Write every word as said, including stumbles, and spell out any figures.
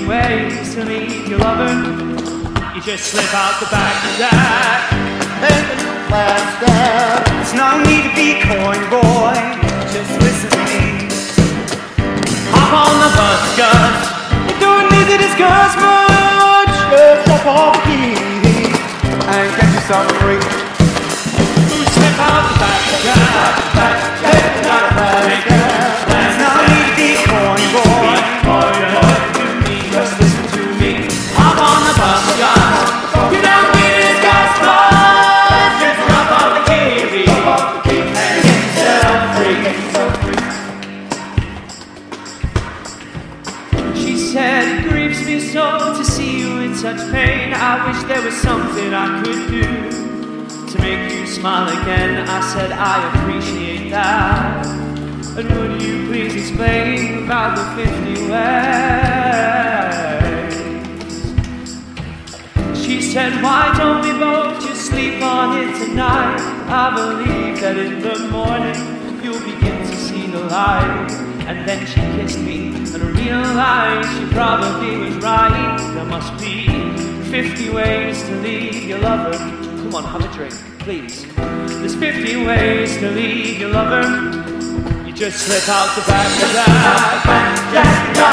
ways to leave your lover. You just slip out the back of that. Make a new plan, step. There's no need to be coy, boy. Just listen to me. Hop on the bus, Gus. You don't need to discuss much. Just step off the key and get you some free. Slip out the back of that. Back, back, back, back, back. There's no need to be coy, boy. Just listen to me. Hop on the bus, Gus. You don't need to discuss much. Just drop off the key and get yourself free. She said, it grieves me so to see you in such pain. I wish there was something I could do to make you smile again. I said, I appreciate that. And would you please explain about the fifty ways? She said, why don't we both just sleep on it tonight? I believe that in the morning you'll begin to see the light. And then she kissed me and realized she probably was right. There must be fifty ways to leave your lover. Come on, have a drink, please. There's fifty ways to leave your lover. You just slip out the back of that.